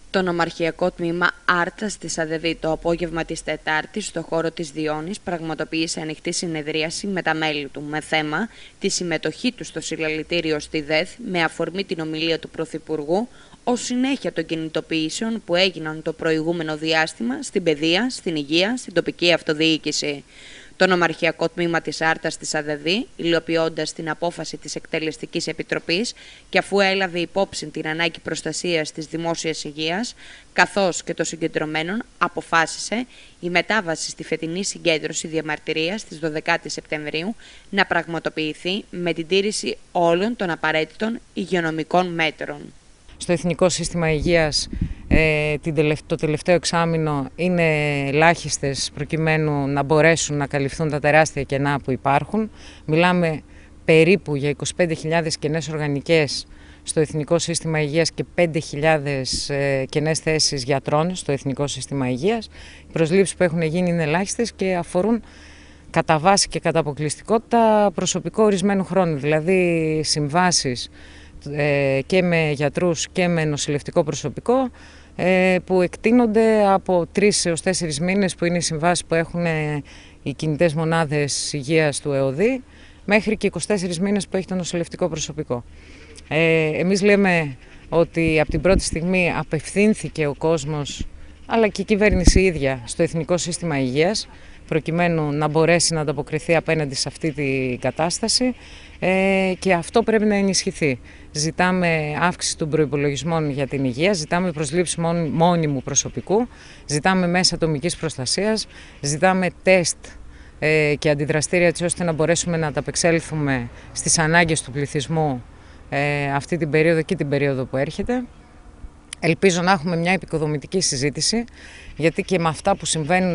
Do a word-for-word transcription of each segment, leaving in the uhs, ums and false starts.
Το νομαρχιακό τμήμα Άρτας της ΑΔΔ το απόγευμα της Τετάρτης στο χώρο της Διόνης πραγματοποίησε ανοιχτή συνεδρίαση με τα μέλη του με θέμα τη συμμετοχή του στο συλλαλητήριο στη ΔΕΘ με αφορμή την ομιλία του Πρωθυπουργού ως συνέχεια των κινητοποιήσεων που έγιναν το προηγούμενο διάστημα στην παιδεία, στην υγεία, στην τοπική αυτοδιοίκηση. Το νομαρχιακό τμήμα της Άρτας της ΑΔΔ, υλοποιώντας την απόφαση της Εκτελεστικής Επιτροπής και αφού έλαβε υπόψη την ανάγκη προστασίας της δημόσιας υγείας, καθώς και των συγκεντρωμένων, αποφάσισε η μετάβαση στη φετινή συγκέντρωση διαμαρτυρίας της δωδεκάτη Σεπτεμβρίου να πραγματοποιηθεί με την τήρηση όλων των απαραίτητων υγειονομικών μέτρων. Στο Εθνικό Σύστημα Υγείας ε, το τελευταίο εξάμηνο είναι ελάχιστες προκειμένου να μπορέσουν να καλυφθούν τα τεράστια κενά που υπάρχουν. Μιλάμε περίπου για είκοσι πέντε χιλιάδες κενές οργανικές στο Εθνικό Σύστημα Υγείας και πέντε χιλιάδες ε, κενές θέσεις γιατρών στο Εθνικό Σύστημα Υγείας. Οι προσλήψεις που έχουν γίνει είναι ελάχιστες και αφορούν κατά βάση και κατά αποκλειστικότητα προσωπικό ορισμένου χρόνου, δηλαδή συμβάσεις και με γιατρούς και με νοσηλευτικό προσωπικό που εκτείνονται από τρεις έως τέσσερις μήνες που είναι οι συμβάσεις που έχουν οι κινητές μονάδες υγείας του ΕΟΔΗ μέχρι και είκοσι τέσσερις μήνες που έχει το νοσηλευτικό προσωπικό. Εμείς λέμε ότι από την πρώτη στιγμή απευθύνθηκε ο κόσμος αλλά και η κυβέρνηση ίδια στο Εθνικό Σύστημα Υγείας προκειμένου να μπορέσει να ανταποκριθεί απέναντι σε αυτή την κατάσταση ε, και αυτό πρέπει να ενισχυθεί. Ζητάμε αύξηση των προϋπολογισμών για την υγεία, ζητάμε προσλήψεις μόνιμου προσωπικού, ζητάμε μέσα ατομικής προστασίας, ζητάμε τεστ ε, και αντιδραστήρια έτσι ώστε να μπορέσουμε να ανταπεξέλθουμε στις ανάγκες του πληθυσμού ε, αυτή την περίοδο και την περίοδο που έρχεται. Ελπίζω να έχουμε μια επικοδομητική συζήτηση, γιατί και με αυτά που συμβαίνουν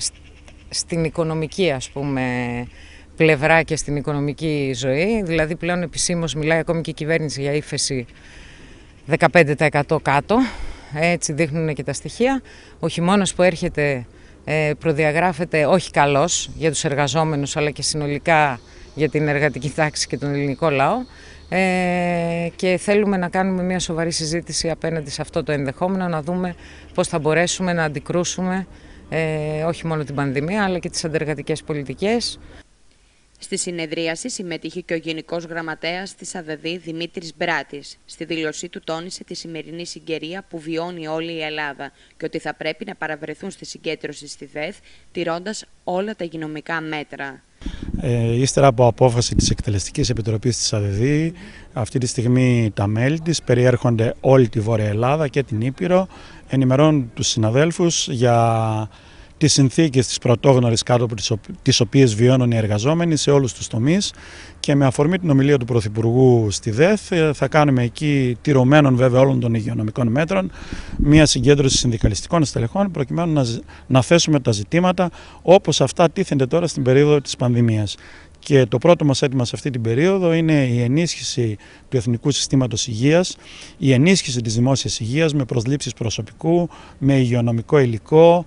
στην οικονομική, ας πούμε, πλευρά και στην οικονομική ζωή, δηλαδή πλέον επισήμως μιλάει ακόμη και η κυβέρνηση για ύφεση δεκαπέντε τοις εκατό κάτω, έτσι δείχνουν και τα στοιχεία. Ο χειμώνας που έρχεται προδιαγράφεται όχι καλός για τους εργαζόμενους αλλά και συνολικά για την εργατική τάξη και τον ελληνικό λαό και θέλουμε να κάνουμε μια σοβαρή συζήτηση απέναντι σε αυτό το ενδεχόμενο, να δούμε πώς θα μπορέσουμε να αντικρούσουμε Ε, όχι μόνο την πανδημία αλλά και τις αντεργατικές πολιτικές. Στη συνεδρίαση συμμετείχε και ο Γενικός Γραμματέας της ΑΔΔ Δημήτρης Μπράτης. Στη δήλωσή του τόνισε τη σημερινή συγκαιρία που βιώνει όλη η Ελλάδα και ότι θα πρέπει να παραβρεθούν στη συγκέντρωση στη ΔΕΘ τηρώντας όλα τα υγειονομικά μέτρα. Ε, ύστερα από απόφαση της Εκτελεστικής Επιτροπής της ΑΔΔ, αυτή τη στιγμή τα μέλη της περιέρχονται όλη τη Βόρεια Ελλάδα και την Ήπειρο, ενημερώνουν τους συναδέλφους για τις συνθήκες της πρωτόγνωρης κάτω από τις οποίες βιώνουν οι εργαζόμενοι σε όλους τους τομείς και με αφορμή την ομιλία του Πρωθυπουργού στη ΔΕΘ θα κάνουμε εκεί, τηρωμένων βέβαια όλων των υγειονομικών μέτρων, μια συγκέντρωση συνδικαλιστικών στελεχών προκειμένου να, να θέσουμε τα ζητήματα όπως αυτά τίθενται τώρα στην περίοδο της πανδημίας. Και το πρώτο μας αίτημα σε αυτή την περίοδο είναι η ενίσχυση του Εθνικού Συστήματος Υγείας, η ενίσχυση της δημόσιας υγείας με προσλήψεις προσωπικού, με υγειονομικό υλικό,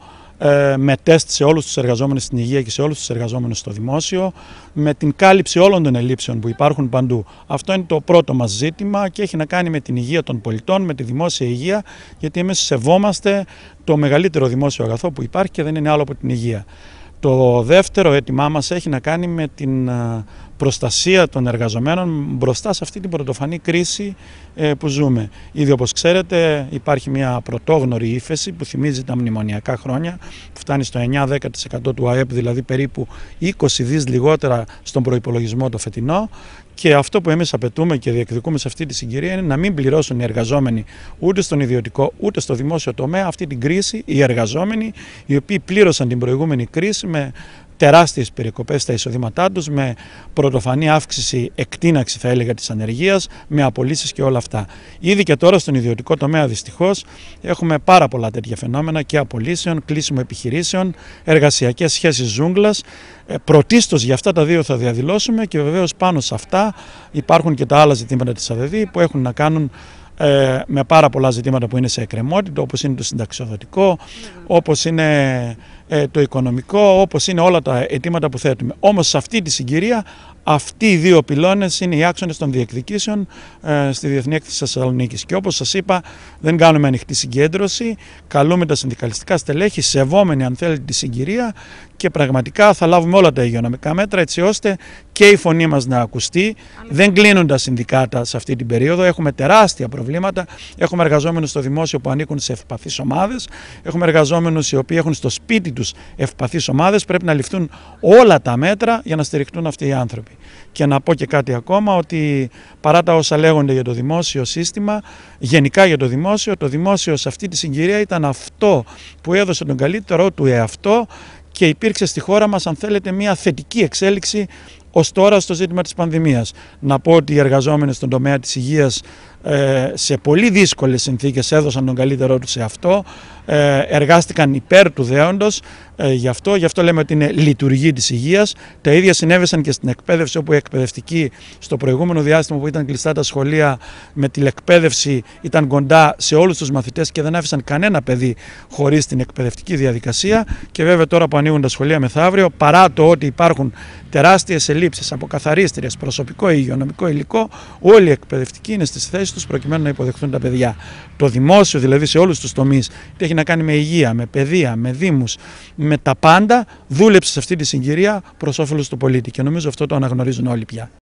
με τεστ σε όλους τους εργαζόμενους στην υγεία και σε όλους τους εργαζόμενους στο δημόσιο, με την κάλυψη όλων των ελλείψεων που υπάρχουν παντού. Αυτό είναι το πρώτο μας ζήτημα και έχει να κάνει με την υγεία των πολιτών, με τη δημόσια υγεία, γιατί εμείς σεβόμαστε το μεγαλύτερο δημόσιο αγαθό που υπάρχει και δεν είναι άλλο από την υγεία. Το δεύτερο αίτημά μας έχει να κάνει με την προστασία των εργαζομένων μπροστά σε αυτή την πρωτοφανή κρίση που ζούμε. Ήδη όπως ξέρετε υπάρχει μια πρωτόγνωρη ύφεση που θυμίζει τα μνημονιακά χρόνια, που φτάνει στο εννιά με δέκα τοις εκατό του ΑΕΠ, δηλαδή περίπου είκοσι δις λιγότερα στον προϋπολογισμό το φετινό. Και αυτό που εμείς απαιτούμε και διεκδικούμε σε αυτή τη συγκυρία είναι να μην πληρώσουν οι εργαζόμενοι ούτε στον ιδιωτικό ούτε στο δημόσιο τομέα αυτή την κρίση, οι εργαζόμενοι οι οποίοι πλήρωσαν την προηγούμενη κρίση με τεράστιες περικοπές στα εισοδήματά τους, με πρωτοφανή αύξηση, εκτείναξη θα έλεγα της ανεργίας, με απολύσεις και όλα αυτά. Ήδη και τώρα στον ιδιωτικό τομέα δυστυχώς έχουμε πάρα πολλά τέτοια φαινόμενα και απολύσεων, κλείσιμο επιχειρήσεων, εργασιακές σχέσεις ζούγκλας. Πρωτίστως για αυτά τα δύο θα διαδηλώσουμε και βεβαίως πάνω σε αυτά υπάρχουν και τα άλλα ζητήματα της ΑΔΔ που έχουν να κάνουν ε, με πάρα πολλά ζητήματα που είναι σε εκκρεμότητα, όπως είναι το συνταξιοδοτικό, όπως είναι ε, το οικονομικό, όπως είναι όλα τα αιτήματα που θέτουμε. Όμως σε αυτή τη συγκυρία Αυτοί οι δύο πυλώνες είναι οι άξονες των διεκδικήσεων ε, στη Διεθνή Έκθεση Θεσσαλονίκης. Και όπως σας είπα, δεν κάνουμε ανοιχτή συγκέντρωση. Καλούμε τα συνδικαλιστικά στελέχη, σεβόμενοι αν θέλετε τη συγκυρία, και πραγματικά θα λάβουμε όλα τα υγειονομικά μέτρα έτσι ώστε και η φωνή μας να ακουστεί. Δεν κλείνουν τα συνδικάτα σε αυτή την περίοδο. Έχουμε τεράστια προβλήματα. Έχουμε εργαζόμενους στο δημόσιο που ανήκουν σε ευπαθείς ομάδες. Έχουμε εργαζόμενους οι οποίοι έχουν στο σπίτι τους ευπαθείς ομάδες. Πρέπει να ληφθούν όλα τα μέτρα για να στηριχτούν αυτοί οι άνθρωποι. Και να πω και κάτι ακόμα, ότι παρά τα όσα λέγονται για το δημόσιο σύστημα, γενικά για το δημόσιο, το δημόσιο σε αυτή τη συγκυρία ήταν αυτό που έδωσε τον καλύτερό του εαυτό και υπήρξε στη χώρα μας, αν θέλετε, μια θετική εξέλιξη ως τώρα στο ζήτημα της πανδημίας. Να πω ότι οι εργαζόμενοι στον τομέα της υγείας ε, σε πολύ δύσκολες συνθήκες έδωσαν τον καλύτερό τους σε αυτό, ε, εργάστηκαν υπέρ του δέοντος, ε, γι' αυτό, γι' αυτό λέμε ότι είναι λειτουργή της υγείας. Τα ίδια συνέβησαν και στην εκπαίδευση, όπου η εκπαιδευτική στο προηγούμενο διάστημα που ήταν κλειστά τα σχολεία, με τηλεκπαίδευση ήταν κοντά σε όλους τους μαθητές και δεν άφησαν κανένα παιδί χωρίς την εκπαιδευτική διαδικασία. Και βέβαια τώρα που ανοίγουν τα σχολεία μεθαύριο, παρά το ότι υπάρχουν τεράστιες ελλείψεις από καθαρίστριες, προσωπικό υγειονομικό υλικό, όλοι οι εκπαιδευτικοί είναι στις θέσεις τους προκειμένου να υποδεχθούν τα παιδιά. Το δημόσιο, δηλαδή σε όλους τους τομείς, τι έχει να κάνει με υγεία, με παιδεία, με δήμους, με τα πάντα, δούλεψε σε αυτή τη συγκυρία προς όφελος του πολίτη. Και νομίζω αυτό το αναγνωρίζουν όλοι πια.